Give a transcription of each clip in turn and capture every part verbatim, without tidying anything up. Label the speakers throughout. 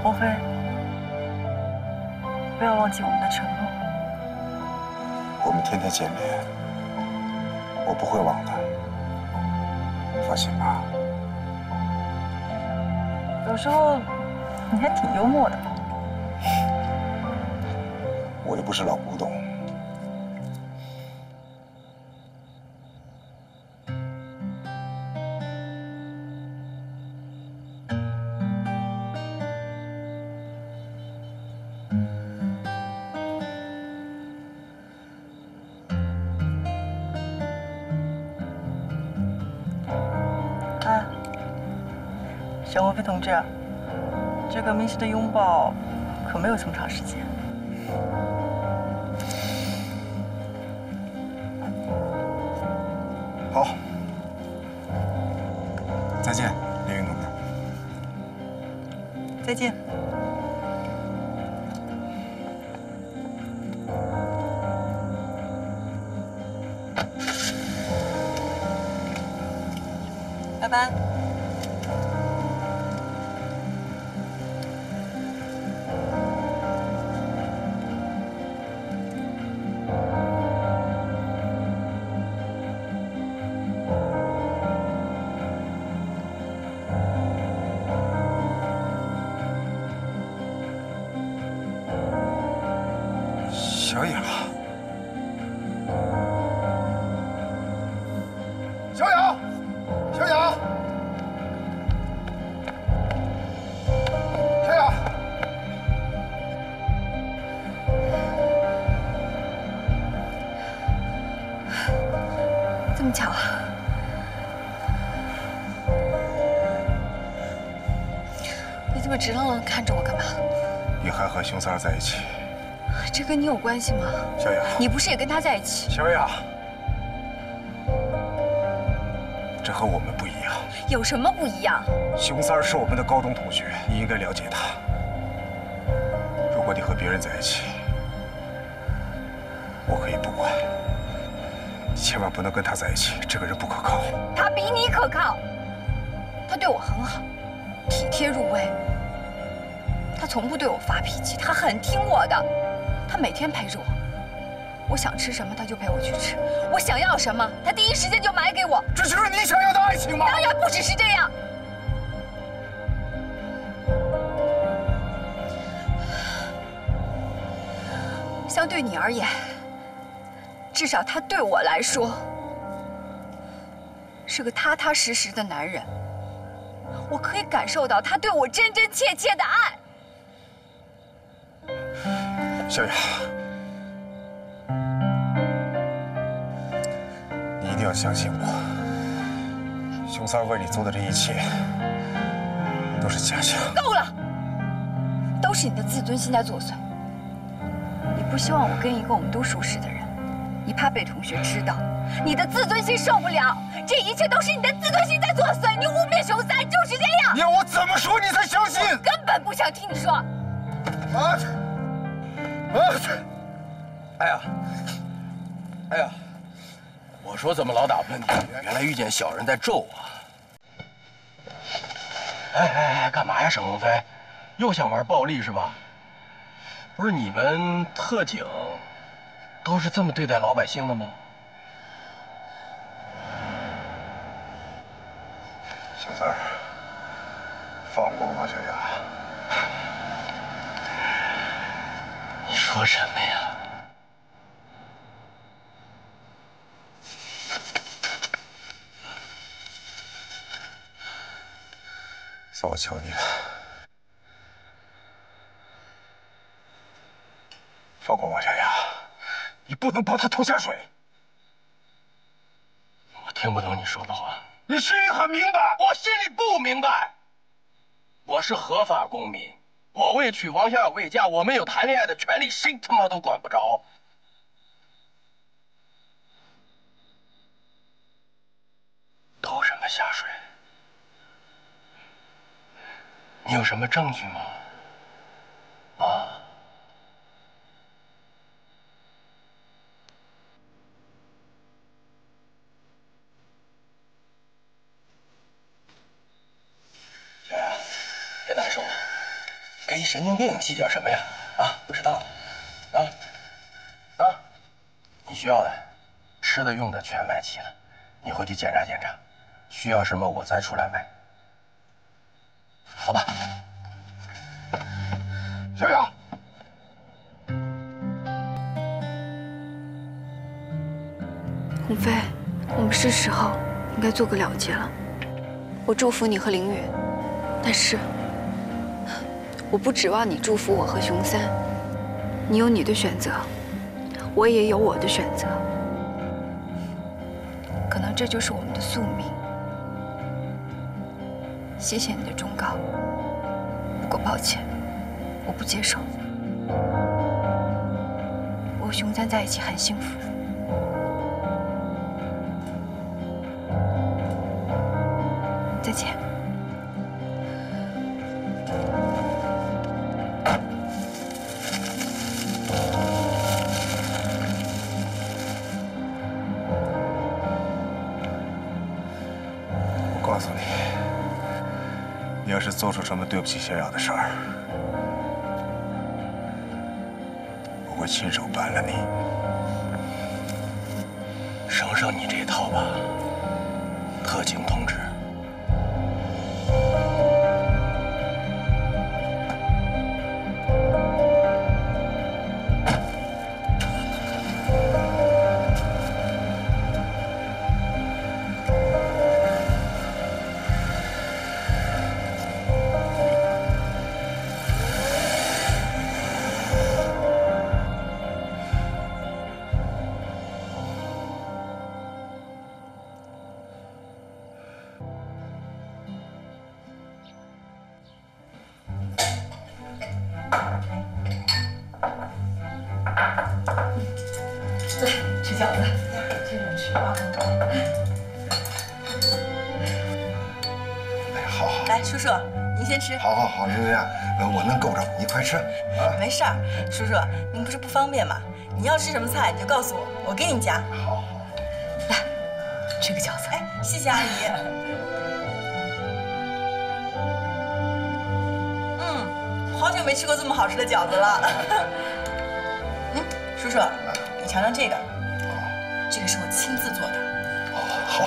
Speaker 1: 侯飞，不要忘记我们的承诺。
Speaker 2: 我们天天见面，我不会忘的，放心吧。
Speaker 1: 有时候你还挺幽默的。
Speaker 2: 我又不是老古董。 小侯飞同志，这个明熙的拥抱可没有这么长时间。 好，再见，李云同志。
Speaker 1: 再见。拜拜。
Speaker 2: 小雅，小雅，小雅，小雅，
Speaker 3: 这么巧啊！你这么直愣愣看着我干嘛？
Speaker 2: 你还和熊三儿在一起？
Speaker 3: 这跟你有关系吗？
Speaker 2: 小雅，
Speaker 3: 你不是也跟他在一起？
Speaker 2: 小雅，这和我们不一样。
Speaker 3: 有什么不一样？
Speaker 2: 熊三儿是我们的高中同学，你应该了解他。如果你和别人在一起，我可以不管，千万不能跟他在一起。这个人不可靠。
Speaker 3: 他比你可靠，他对我很好，体贴入微。他从不对我发脾气，他很听我的。 他每天陪着我，我想吃什么他就陪我去吃，我想要什么他第一时间就买给我。
Speaker 2: 这就是你想要的爱情吗？
Speaker 3: 当然不只是这样。相对你而言，至少他对我来说是个踏踏实实的男人，我可以感受到他对我真真切切的爱。
Speaker 2: 小雅，你一定要相信我。熊三为你做的这一切都是假象。
Speaker 3: 够了，都是你的自尊心在作祟。你不希望我跟一个我们都熟识的人，你怕被同学知道，你的自尊心受不了。这一切都是你的自尊心在作祟。你污蔑熊三就是这样。
Speaker 2: 你要我怎么说你才相信？
Speaker 3: 我根本不想听你说。
Speaker 2: 啊！ 啊！
Speaker 4: 哎呀，哎呀，我说怎么老打喷嚏？原来遇见小人在咒我。哎哎哎，干嘛呀，沈鸿飞？又想玩暴力是吧？不是你们特警都是这么对待老百姓的吗？
Speaker 2: 小三儿，放过我，小雅。
Speaker 4: 你说什么呀？
Speaker 2: 算我求你了，放过王小雅，你不能帮她拖下水。
Speaker 4: 我听不懂你说的话。
Speaker 2: 你心里很明白，
Speaker 4: 我心里不明白。我是合法公民。 我未娶王小雅未嫁，我们有谈恋爱的权利，谁他妈都管不着。偷什么下水？你有什么证据吗？啊？小雅，别难受了，给给神经病计较什么呀？啊，不知道啊啊！你需要的，吃的用的全买齐了，你回去检查检查，需要什么我再出来买。好吧？小雅。
Speaker 3: 鸿飞，我们是时候应该做个了结了。我祝福你和凌云，但是我不指望你祝福我和熊三。你有你的选择，我也有我的选择。可能这就是我们的宿命。谢谢你的忠告，不过抱歉，我不接受。我和熊三在一起很幸福。 再见。
Speaker 2: 我告诉你，你要是做出什么对不起小雅的事儿，我会亲手办了你。
Speaker 4: 省省你这一套吧，特警同志。
Speaker 5: 吃饺子，这种吃吧。
Speaker 2: 哎，好好。
Speaker 1: 来，叔叔，您先吃。
Speaker 2: 好好好，玲玲啊，呃，我能够着，你快吃啊。
Speaker 1: 没事儿，叔叔，您不是不方便吗？你要吃什么菜你就告诉我，我给你夹。
Speaker 2: 好好。
Speaker 5: 来，吃个饺子。
Speaker 1: 哎，谢谢阿姨。嗯，好久没吃过这么好吃的饺子了。嗯，叔叔，你尝尝这个。 这个是我亲自做的。
Speaker 2: 哦，好。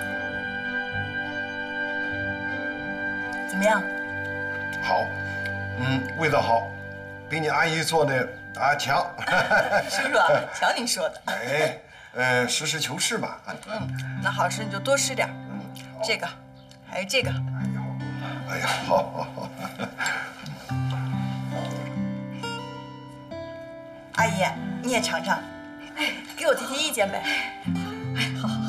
Speaker 1: 怎么样？
Speaker 2: 好，嗯，味道好，比你阿姨做的啊强。
Speaker 1: 叔叔，瞧您说的。
Speaker 2: 哎，呃，实事求是嘛。
Speaker 1: 嗯，那好吃你就多吃点。
Speaker 2: 嗯，
Speaker 1: 这个，还有这个。
Speaker 2: 哎呦，哎呀，好好好。
Speaker 1: 阿姨，你也尝尝。 给我提提意见呗。
Speaker 5: 哎，好好好。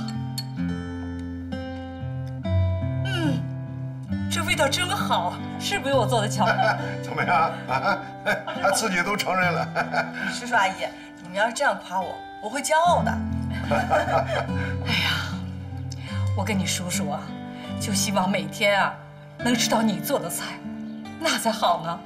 Speaker 5: 嗯，这味道真好，是比我做的强。
Speaker 2: 怎么样啊？他自己都承认了。
Speaker 1: 叔叔阿姨，你们要是这样夸我，我会骄傲的。
Speaker 5: 哎呀，我跟你叔叔啊，就希望每天啊能吃到你做的菜，那才好呢。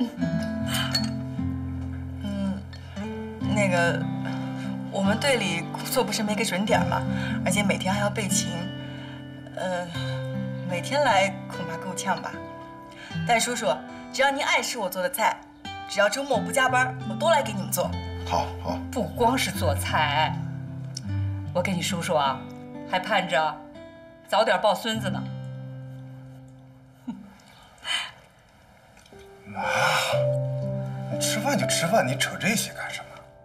Speaker 1: 嗯，那个。 我们队里工作不是没个准点吗？而且每天还要备勤，呃，每天来恐怕够呛吧。但叔叔，只要您爱吃我做的菜，只要周末不加班，我都来给你们做。
Speaker 2: 好，好。
Speaker 5: 不光是做菜，我跟你叔叔啊，还盼着早点抱孙子呢。
Speaker 2: 妈，你吃饭就吃饭，你扯这些干什么？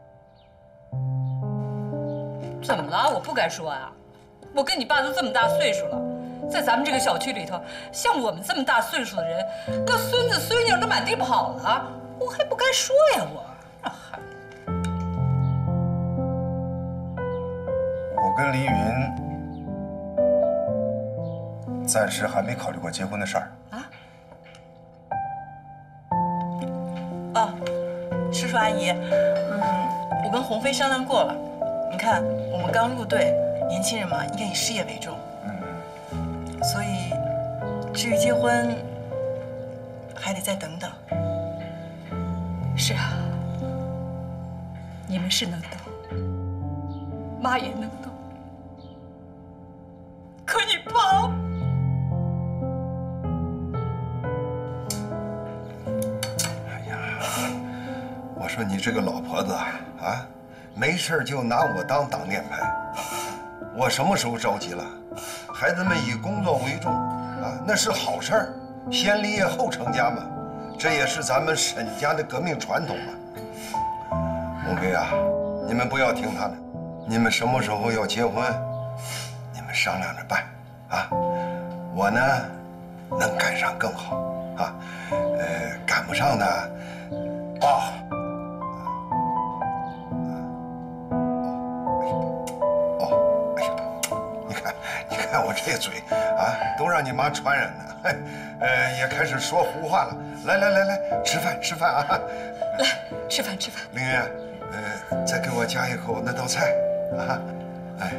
Speaker 5: 怎么了？我不该说啊！我跟你爸都这么大岁数了，在咱们这个小区里头，像我们这么大岁数的人，那孙子孙女都满地跑了，我还不该说呀！我，还……
Speaker 2: 我跟黎云暂时还没考虑过结婚的事儿
Speaker 5: 啊。
Speaker 1: 哦，叔叔阿姨，嗯，我跟鸿飞商量过了。 你看，我们刚入队，年轻人嘛，应该以事业为重。嗯。所以，至于结婚，还得再等等。
Speaker 5: 是啊，你们是能等，妈也能等，可你爸……
Speaker 6: 说你这个老婆子啊，没事就拿我当挡箭牌。我什么时候着急了？孩子们以工作为重啊，那是好事儿，先立业后成家嘛，这也是咱们沈家的革命传统嘛。母妃啊，你们不要听他的，你们什么时候要结婚，你们商量着办啊。我呢，能赶上更好啊，呃，赶不上呢，啊。 看我这嘴啊，都让你妈传染了，呃，也开始说胡话了。来来来来，吃饭吃饭啊！
Speaker 1: 来，吃饭吃饭。
Speaker 6: 凌云，呃，再给我夹一口那道菜啊！哎，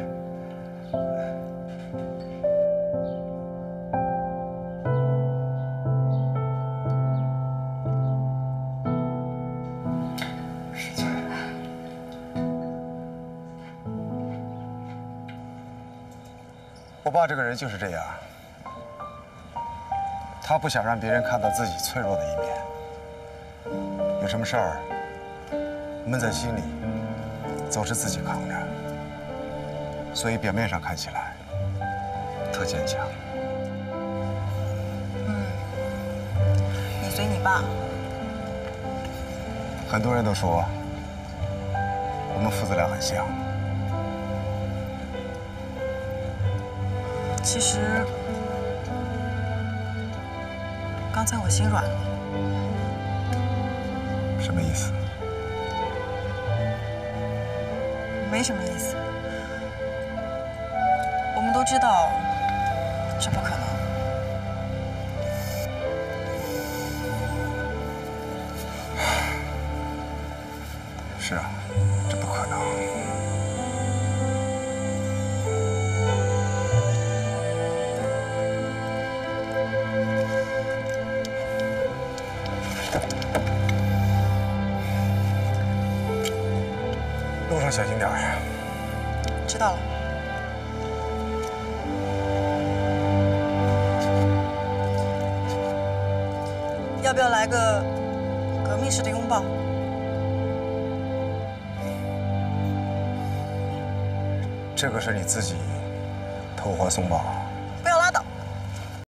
Speaker 6: 实在。
Speaker 2: 我爸这个人就是这样，他不想让别人看到自己脆弱的一面，有什么事儿闷在心里，总是自己扛着，所以表面上看起来特坚强。
Speaker 1: 嗯，你随你爸。
Speaker 2: 很多人都说我们父子俩很像。
Speaker 1: 其实，刚才我心软了。
Speaker 2: 什么意思？
Speaker 1: 没什么意思。我们都知道，这不可能。
Speaker 2: 是啊，这不可能。 路上小心点儿。
Speaker 1: 知道了。要不要来个革命式的拥抱？
Speaker 2: 这个是你自己投怀送抱。